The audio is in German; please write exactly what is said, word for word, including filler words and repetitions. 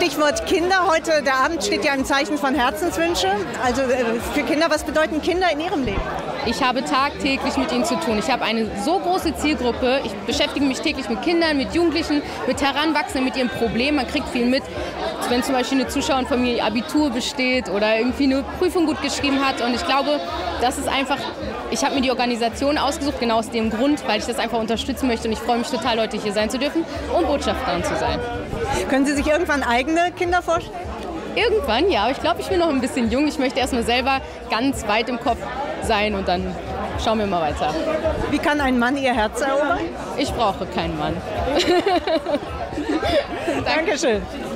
Stichwort Kinder. Heute, der Abend steht ja im Zeichen von Herzenswünsche. Also für Kinder, was bedeuten Kinder in ihrem Leben? Ich habe tagtäglich mit ihnen zu tun. Ich habe eine so große Zielgruppe. Ich beschäftige mich täglich mit Kindern, mit Jugendlichen, mit Heranwachsenden, mit ihren Problemen. Man kriegt viel mit, wenn zum Beispiel eine Zuschauerin von mir Abitur besteht oder irgendwie eine Prüfung gut geschrieben hat. Und ich glaube, das ist einfach, ich habe mir die Organisation ausgesucht, genau aus dem Grund, weil ich das einfach unterstützen möchte. Und ich freue mich total, heute hier sein zu dürfen und Botschafterin zu sein. Können Sie sich irgendwann eigene Kinder vorstellen? Irgendwann, ja. Aber ich glaube, ich bin noch ein bisschen jung. Ich möchte erstmal selber ganz weit im Kopf sein und dann schauen wir mal weiter. Wie kann ein Mann Ihr Herz erobern? Ich brauche keinen Mann. Dankeschön.